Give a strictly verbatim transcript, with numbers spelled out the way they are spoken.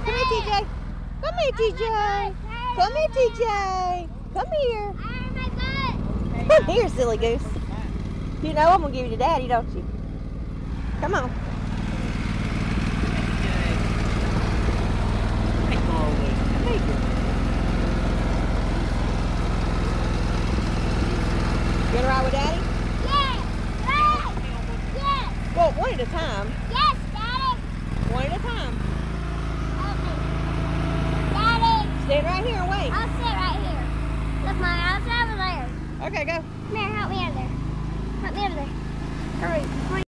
Come here, T J. Come here, T J. Come here, T J. Come here. Come here, silly goose. You know I'm going to give you to Daddy, don't you? Come on. You gonna ride with Daddy? Yes! Yes! Yes! Well, one at a time. Yes, Daddy! One at a time. Okay. Daddy! Stand right here and wait. I'll sit right here. Look, Mom, I'll sit over there. Okay, go.